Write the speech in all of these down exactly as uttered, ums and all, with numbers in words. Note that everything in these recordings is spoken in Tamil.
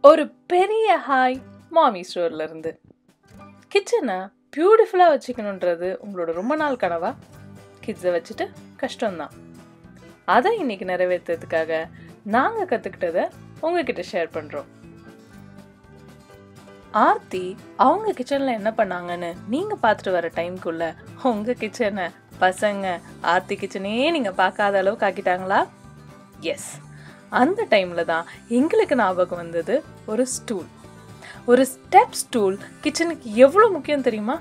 ஒரு பெரிய ஹாய் மாமி ஸ்டோர்ல இருந்து. கிச்சனை பியூட்டிஃபுல்லாக வச்சுக்கணுன்றது உங்களோட ரொம்ப நாள் கனவா? கிட்ஸை வச்சுட்டு கஷ்டம்தான். அதை இன்னைக்கு நிறைவேற்றுறதுக்காக நாங்கள் கற்றுக்கிட்டதை உங்ககிட்ட ஷேர் பண்ணுறோம். ஆர்த்தி அவங்க கிச்சனில் என்ன பண்ணாங்கன்னு நீங்கள் பார்த்துட்டு வர டைம்குள்ள உங்கள் கிச்சனை பசங்க ஆர்த்தி கிச்சனையே நீங்கள் பார்க்காத அளவுக்கு ஆக்கிட்டாங்களா? எஸ், அந்த டைமில் தான் எங்களுக்கு ஞாபகம் வந்தது ஒரு ஸ்டூல். ஒரு ஸ்டெப் ஸ்டூல் கிச்சனுக்கு எவ்வளோ முக்கியம் தெரியுமா?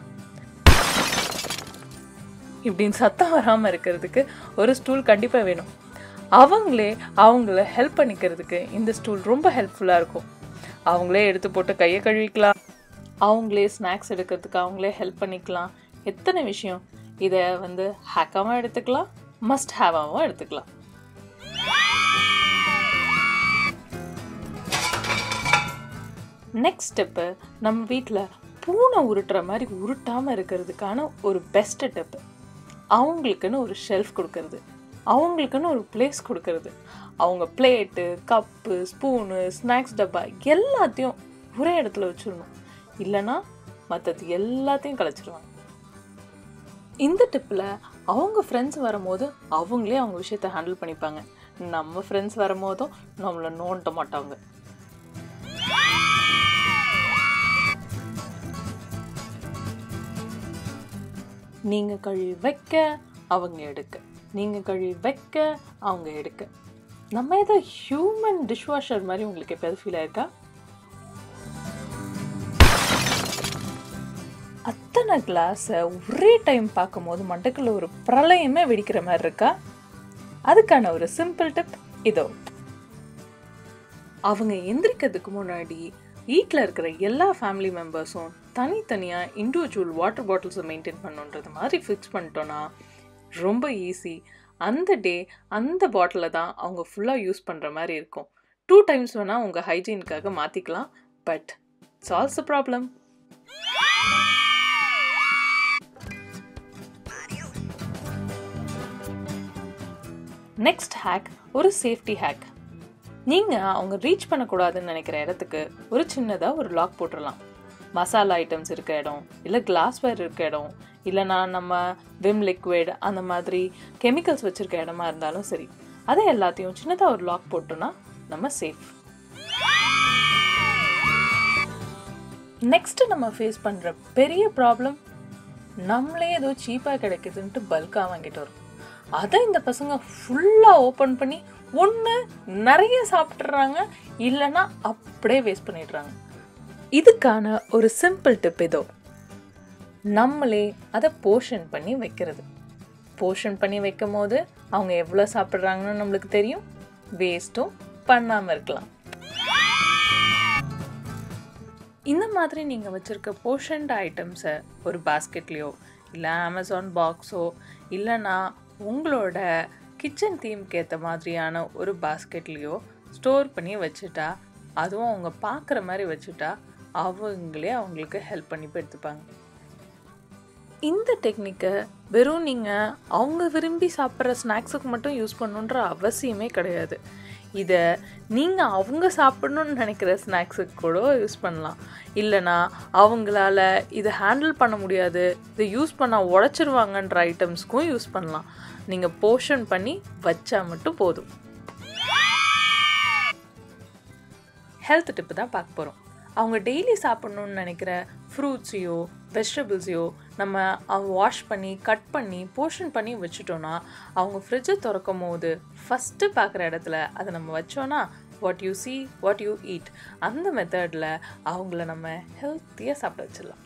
இப்படின்னு சத்தம் வராமல் இருக்கிறதுக்கு ஒரு ஸ்டூல் கண்டிப்பாக வேணும். அவங்களே அவங்கள ஹெல்ப் பண்ணிக்கிறதுக்கு இந்த ஸ்டூல் ரொம்ப ஹெல்ப்ஃபுல்லாக இருக்கும். அவங்களே எடுத்து போட்டு கையை கழுவிக்கலாம், அவங்களே ஸ்நாக்ஸ் எடுக்கிறதுக்கு அவங்களே ஹெல்ப் பண்ணிக்கலாம். எத்தனை விஷயம்! இதை வந்து ஹேக்காகவும் எடுத்துக்கலாம், மஸ்ட் ஹேவாகவும் எடுத்துக்கலாம். நெக்ஸ்ட் ஸ்டெப்பு, நம்ம வீட்டில் பூனை உருட்டுற மாதிரி உருட்டாமல் இருக்கிறதுக்கான ஒரு பெஸ்ட் ஸ்டெப்பு, அவங்களுக்குன்னு ஒரு ஷெல்ஃப் கொடுக்கறது, அவங்களுக்குன்னு ஒரு பிளேஸ் கொடுக்கறது. அவங்க பிளேட்டு, கப்பு, ஸ்பூனு, ஸ்நாக்ஸ் டப்பா எல்லாத்தையும் ஒரே இடத்துல வச்சிடணும். இல்லைன்னா மற்றது எல்லாத்தையும் கலைச்சிடுவாங்க. இந்த டிப்பில் அவங்க ஃப்ரெண்ட்ஸ் வரும்போது அவங்களே அவங்க விஷயத்தை ஹேண்டில் பண்ணிப்பாங்க. நம்ம ஃப்ரெண்ட்ஸ் வரும்போதும் நம்மளை நோண்ட மாட்டாங்க. நீங்கள் கழுவி வைக்க அவங்க எடுக்க, நீங்கள் கழுவி வைக்க அவங்க எடுக்க. நம்ம ஏதோ ஹியூமன் டிஷ்வாஷர் மாதிரி உங்களுக்கு எப்போது ஃபீல் ஆயிருக்கா? அத்தனை கிளாஸை ஒரே டைம் பார்க்கும் போது மண்டக்குள்ள ஒரு பிரளயமே வெடிக்கிற மாதிரி இருக்கா? அதுக்கான ஒரு சிம்பிள் டிப் இதோ. அவங்க எந்திரிக்கிறதுக்கு முன்னாடி வீட்டில் இருக்கிற எல்லா ஃபேமிலி மெம்பர்ஸும் தனித்தனியாக இண்டிவிஜுவல் வாட்டர் பாட்டில்ஸை மெயின்டைன் பண்ணுன்றது மாதிரி ஃபிக்ஸ் பண்ணிட்டோன்னா ரொம்ப ஈஸி. அந்த டே அந்த பாட்டிலை தான் அவங்க ஃபுல்லாக யூஸ் பண்ணுற மாதிரி இருக்கும். டூ டைம்ஸ் வேணால் உங்கள் ஹைஜீனுக்காக மாற்றிக்கலாம், but solves the problem. Next hack ஒரு சேஃப்டி ஹேக். நீங்கள் அவங்க ரீச் பண்ணக்கூடாதுன்னு நினைக்கிற இடத்துக்கு ஒரு சின்னதாக ஒரு லாக் போட்டுடலாம். மசாலா ஐட்டம்ஸ் இருக்க இடம், இல்லை கிளாஸ்வேர் இருக்க இடம், இல்லைனா நம்ம விம் லிக்விட் அந்த மாதிரி கெமிக்கல்ஸ் வச்சுருக்க இடமா இருந்தாலும் சரி, அதை எல்லாத்தையும் சின்னதாக ஒரு லாக் போட்டோன்னா நம்ம சேஃப். நெக்ஸ்ட்டு நம்ம ஃபேஸ் பண்ணுற பெரிய ப்ராப்ளம், நம்மளே ஏதோ சீப்பாக கிடைக்குதுன்ட்டு பல்காக வாங்கிட்டு வரும். அதை இந்த பசங்க ஃபுல்லாக ஓப்பன் பண்ணி ஒன்று நிறைய சாப்பிட்றாங்க, இல்லைன்னா அப்படியே வேஸ்ட் பண்ணிடுறாங்க. இதுக்கான ஒரு சிம்பிள் டிப் இதோ. நம்மளே அதை போர்ஷன் பண்ணி வைக்கிறது. போர்ஷன் பண்ணி வைக்கும் போது அவங்க எவ்வளோ சாப்பிட்றாங்கன்னு நம்மளுக்கு தெரியும், வேஸ்ட்டும் பண்ணாமல் இருக்கலாம். இந்த மாதிரி நீங்கள் வச்சுருக்க போர்ஷன்ட் ஐட்டம்ஸை ஒரு பாஸ்கெட்லேயோ இல்லை அமேசான் பாக்ஸோ இல்லைன்னா உங்களோட கிச்சன் தீம்க்கு ஏற்ற மாதிரியான ஒரு பாஸ்கெட்லேயோ ஸ்டோர் பண்ணி வச்சுட்டா, அதுவும் அவங்க பார்க்குற மாதிரி வச்சுட்டா அவங்களே அவங்களுக்கு ஹெல்ப் பண்ணி எடுத்துப்பாங்க. இந்த டெக்னிக்கை வெறும் நீங்கள் அவங்க விரும்பி சாப்பிட்ற ஸ்நாக்ஸுக்கு மட்டும் யூஸ் பண்ணணுன்ற அவசியமே கிடையாது. இதை நீங்கள் அவங்க சாப்பிடணுன்னு நினைக்கிற ஸ்நாக்ஸுக்கு கூட யூஸ் பண்ணலாம். இல்லைனா அவங்களால இதை ஹேண்டில் பண்ண முடியாது, இதை யூஸ் பண்ணால் உடச்சிருவாங்கன்ற ஐட்டம்ஸ்க்கும் யூஸ் பண்ணலாம். நீங்கள் போர்ஷன் பண்ணி வச்சா மட்டும் போதும். ஹெல்த் டிப்பு தான் பார்க்க போகிறோம். அவங்க டெய்லி சாப்பிட்ணுன்னு நினைக்கிற ஃப்ரூட்ஸையோ வெஜிடபிள்ஸையோ நம்ம அவங்க வாஷ் பண்ணி கட் பண்ணி போர்ஷன் பண்ணி வச்சுட்டோன்னா, அவங்க ஃப்ரிட்ஜை திறக்கும் போது ஃபஸ்ட்டு பார்க்குற இடத்துல அதை நம்ம வச்சோன்னா what you see what you eat, அந்த மெத்தடில் அவங்கள நம்ம ஹெல்த்தியாக சாப்பிட வச்சிடலாம்.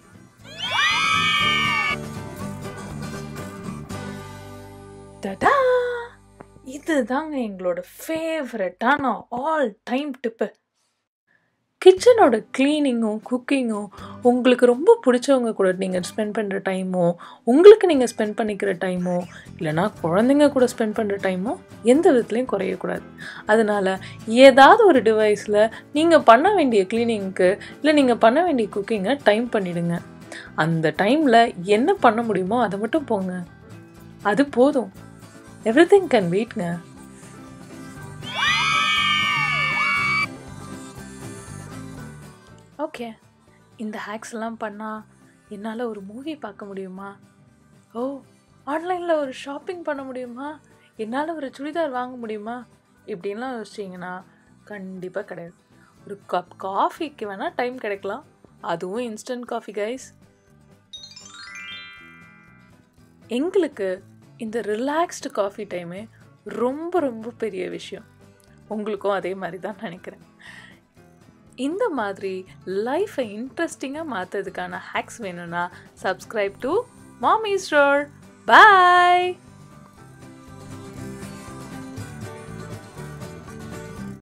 டடா! இதுதாங்க எங்களோட ஃபேவரட்டான ஆல் டைம் டிப்பு. கிச்சனோட க்ளீனிங்கும் குக்கிங்கும் உங்களுக்கு ரொம்ப பிடிச்சவங்க கூட நீங்கள் ஸ்பெண்ட் பண்ணுற டைமோ, உங்களுக்கு நீங்கள் ஸ்பெண்ட் பண்ணிக்கிற டைமோ, இல்லைனா குழந்தைங்க கூட ஸ்பெண்ட் பண்ணுற டைமோ எந்த விதத்துலையும் குறையக்கூடாது. அதனால் ஏதாவது ஒரு டிவைஸில் நீங்கள் பண்ண வேண்டிய க்ளீனிங்க்கு இல்லை நீங்கள் பண்ண வேண்டிய குக்கிங்கை டைம் பண்ணிவிடுங்க. அந்த டைமில் என்ன பண்ண முடியுமோ அதை மட்டும் போங்க, அது போதும். எவ்ரிதிங் கேன் வெயிட்ங்க. ஓகே, இந்த ஹேக்ஸ் எல்லாம் பண்ணால் என்னால் ஒரு மூவி பார்க்க முடியுமா? ஓ, ஆன்லைனில் ஒரு ஷாப்பிங் பண்ண முடியுமா? என்னால் ஒரு சுடிதார் வாங்க முடியுமா? இப்படின்லாம் யோசிச்சிங்கன்னா கண்டிப்பாக கிடையாது. ஒரு கப் காஃபிக்கு வேணால் டைம் கிடைக்கலாம், அதுவும் இன்ஸ்டன்ட் காஃபி கைஸ். எங்களுக்கு இந்த ரிலாக்ஸ்டு காஃபி டைமே ரொம்ப ரொம்ப பெரிய விஷயம். உங்களுக்கும் அதே மாதிரி தான் நினைக்கிறேன். இந்த மாதிரி லைஃப்பை இன்ட்ரெஸ்டிங்காக மாற்றுறதுக்கான ஹேக்ஸ் வேணும்னா subscribe to mommy's role. Bye.